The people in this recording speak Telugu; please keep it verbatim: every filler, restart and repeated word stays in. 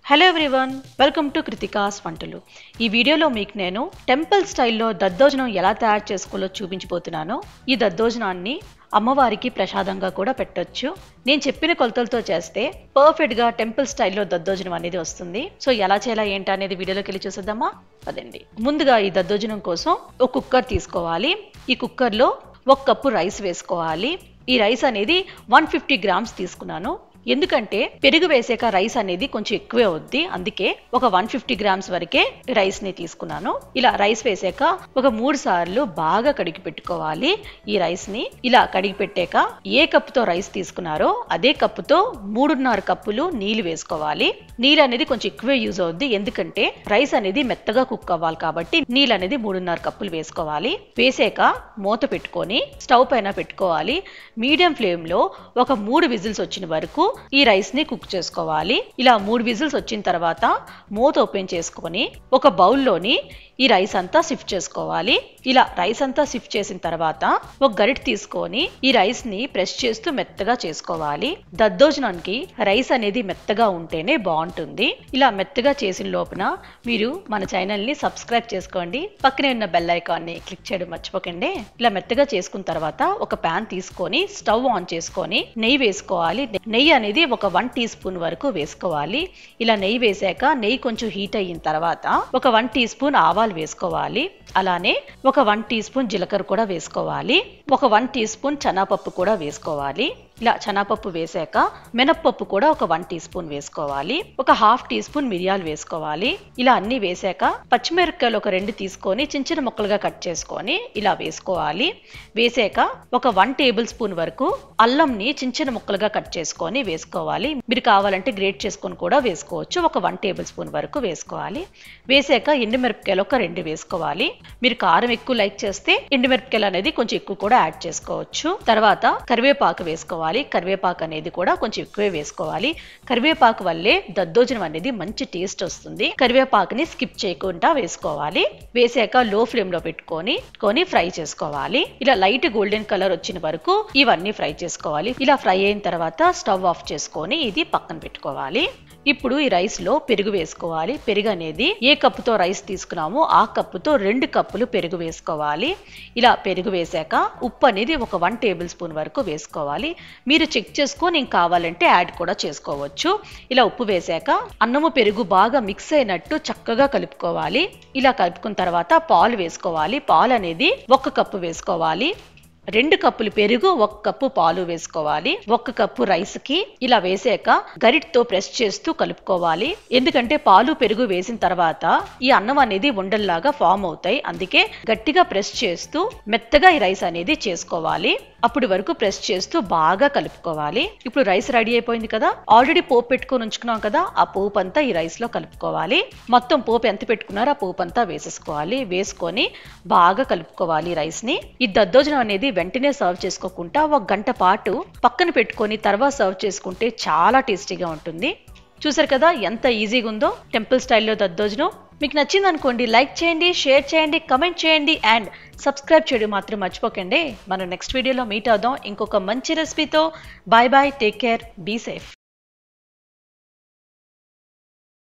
Hello everyone, welcome to Kritika's వంటలు. ఈ వీడియోలో మీకు నేను టెంపుల్ స్టైల్లో దద్దోజనం ఎలా తయారు చేసుకోవాలో చూపించబోతున్నాను. ఈ దద్దోజనాన్ని అమ్మవారికి ప్రసాదంగా కూడా పెట్టొచ్చు. నేను చెప్పిన కొలతలతో చేస్తే పర్ఫెక్ట్గా టెంపుల్ స్టైల్లో దద్దోజనం అనేది వస్తుంది. సో ఎలా చేయాలా ఏంటా అనేది వీడియోలోకి వెళ్ళి చూసేద్దామా? పదండి. ముందుగా ఈ దద్దోజనం కోసం ఒక కుక్కర్ తీసుకోవాలి. ఈ కుక్కర్లో ఒక కప్పు రైస్ వేసుకోవాలి. ఈ రైస్ అనేది వన్ ఫిఫ్టీ గ్రామ్స్ తీసుకున్నాను. ఎందుకంటే పెరుగు వేసాక రైస్ అనేది కొంచెం ఎక్కువే అవుద్ది, అందుకే ఒక వన్ ఫిఫ్టీ గ్రామ్స్ వరకే రైస్ ని తీసుకున్నాను. ఇలా రైస్ వేసాక ఒక మూడు సార్లు బాగా కడిగి పెట్టుకోవాలి. ఈ రైస్ ని ఇలా కడిగి పెట్టాక ఏ కప్పుతో రైస్ తీసుకున్నారో అదే కప్పుతో మూడున్నర కప్పులు నీళ్లు వేసుకోవాలి. నీళ్ళు అనేది కొంచెం ఎక్కువే యూజ్ అవుద్ది, ఎందుకంటే రైస్ అనేది మెత్తగా కుక్ అవ్వాలి కాబట్టి నీళ్ళు అనేది మూడున్నర కప్పులు వేసుకోవాలి. వేసాక మూత పెట్టుకొని స్టవ్ పైన పెట్టుకోవాలి. మీడియం ఫ్లేమ్ లో ఒక మూడు విజిల్స్ వచ్చిన వరకు ఈ రైస్ ని కుక్ చేసుకోవాలి. ఇలా మూడు విజిల్స్ వచ్చిన తర్వాత మూత ఓపెన్ చేసుకొని ఒక బౌల్లోని ఈ రైస్ అంతా సిఫ్ట్ చేసుకోవాలి. ఇలా రైస్ అంతా సిఫ్ట్ చేసిన తర్వాత ఒక గరిటె తీసుకొని ఈ రైస్ ని ప్రెస్ చేస్తూ మెత్తగా చేసుకోవాలి. దద్దోజనానికి రైస్ అనేది మెత్తగా ఉంటేనే బాగుంటుంది. ఇలా మెత్తగా చేసిన లోపున మీరు మన ఛానల్ ని సబ్స్క్రైబ్ చేసుకోండి, పక్కనే ఉన్న బెల్ ఐకాన్ ని క్లిక్ చేయడం మర్చిపోకండి. ఇలా మెత్తగా చేసుకున్న తర్వాత ఒక ప్యాన్ తీసుకొని స్టవ్ ఆన్ చేసుకొని నెయ్యి వేసుకోవాలి. నెయ్యి అనేది ఒక వన్ టీ స్పూన్ వరకు వేసుకోవాలి. ఇలా నెయ్యి వేసాక నెయ్యి కొంచెం హీట్ అయిన తర్వాత ఒక వన్ టీ స్పూన్ ఆవాలు వేసుకోవాలి. అలానే ఒక వన్ టీ స్పూన్ జీలకర్ర కూడా వేసుకోవాలి. ఒక వన్ టీ స్పూన్ శనగపప్పు కూడా వేసుకోవాలి. ఇలా శనగపప్పు వేసాక మినప్పప్పు కూడా ఒక వన్ టీ స్పూన్ వేసుకోవాలి. ఒక హాఫ్ టీ స్పూన్ మిరియాలు వేసుకోవాలి. ఇలా అన్ని వేసాక పచ్చిమిరపకాయలు ఒక రెండు తీసుకొని చిన్న చిన్న ముక్కలుగా కట్ చేసుకొని ఇలా వేసుకోవాలి. వేసాక ఒక వన్ టేబుల్ స్పూన్ వరకు అల్లంని చిన్న చిన్న ముక్కలుగా కట్ చేసుకొని వేసుకోవాలి. మీరు కావాలంటే గ్రేట్ చేసుకొని కూడా వేసుకోవచ్చు. ఒక వన్ టేబుల్ స్పూన్ వరకు వేసుకోవాలి. వేసాక ఎండుమిరపకాయలు ఒక రెండు వేసుకోవాలి. మీరు కారం ఎక్కువ లైక్ చేస్తే ఎండుమిరపకాయలు అనేది కొంచెం ఎక్కువ కూడా యాడ్ చేసుకోవచ్చు. తర్వాత కరివేపాకు వేసుకోవాలి. కరివేపాకు అనేది కూడా కొంచెం ఎక్కువే వేసుకోవాలి. కరివేపాకు వల్లే దద్దోజనం అనేది మంచి టేస్ట్ వస్తుంది. కరివేపాకుని స్కిప్ చేయకుండా వేసుకోవాలి. వేసాక లో ఫ్లేమ్ లో పెట్టుకొని కొని ఫ్రై చేసుకోవాలి. ఇలా లైట్ గోల్డెన్ కలర్ వచ్చిన వరకు ఇవన్నీ ఫ్రై చేసుకోవాలి. ఇలా ఫ్రై అయిన తర్వాత స్టవ్ ఆఫ్ చేసుకొని ఇది పక్కన పెట్టుకోవాలి. ఇప్పుడు ఈ రైస్ లో పెరుగు వేసుకోవాలి. పెరుగు అనేది ఏ కప్పుతో రైస్ తీసుకున్నామో ఆ కప్పుతో రెండు కప్పులు పెరుగు వేసుకోవాలి. ఇలా పెరుగు వేసాక ఉప్పు అనేది ఒక వన్ టేబుల్ స్పూన్ వరకు వేసుకోవాలి. మీరు చెక్ చేసుకొని ఇంకా కావాలంటే యాడ్ కూడా చేసుకోవచ్చు. ఇలా ఉప్పు వేసాక అన్నము పెరుగు బాగా మిక్స్ అయినట్టు చక్కగా కలుపుకోవాలి. ఇలా కలుపుకున్న తర్వాత పాలు వేసుకోవాలి. పాలు అనేది ఒక కప్పు వేసుకోవాలి. రెండు కప్పులు పెరుగు, ఒక కప్పు పాలు వేసుకోవాలి. ఒక కప్పు రైస్ కి ఇలా వేసాక గరిటతో ప్రెస్ చేస్తూ కలుపుకోవాలి. ఎందుకంటే పాలు పెరుగు వేసిన తర్వాత ఈ అన్నం అనేది ఉండల్లాగా ఫామ్ అవుతాయి, అందుకే గట్టిగా ప్రెస్ చేస్తూ మెత్తగా ఈ రైస్ అనేది చేసుకోవాలి. అప్పుడు వరకు ప్రెస్ చేస్తూ బాగా కలుపుకోవాలి. ఇప్పుడు రైస్ రెడీ అయిపోయింది కదా. ఆల్రెడీ పోపు పెట్టుకొని ఉంచుకున్నాం కదా, ఆ పోపు అంతా ఈ రైస్ లో కలుపుకోవాలి. మొత్తం పోపు ఎంత పెట్టుకున్నారో ఆ పోపు అంతా వేసేసుకోవాలి. వేసుకొని బాగా కలుపుకోవాలి రైస్ ని. ఈ దద్దోజనం అనేది వెంటనే సర్వ్ చేసుకోకుండా ఒక గంట పాటు పక్కన పెట్టుకొని తర్వాత సర్వ్ చేసుకుంటే చాలా టేస్టీగా ఉంటుంది. చూసారు కదా ఎంత ఈజీగా ఉందో టెంపుల్ స్టైల్లో దద్దోజనం. మీకు నచ్చింది అనుకోండి, లైక్ చేయండి, షేర్ చేయండి, కమెంట్ చేయండి అండ్ సబ్స్క్రైబ్ చేయడం మాత్రం మర్చిపోకండి. మనం నెక్స్ట్ వీడియోలో మీట్ అవుదాం ఇంకొక మంచి రెసిపీతో. Bye bye, take care, be safe.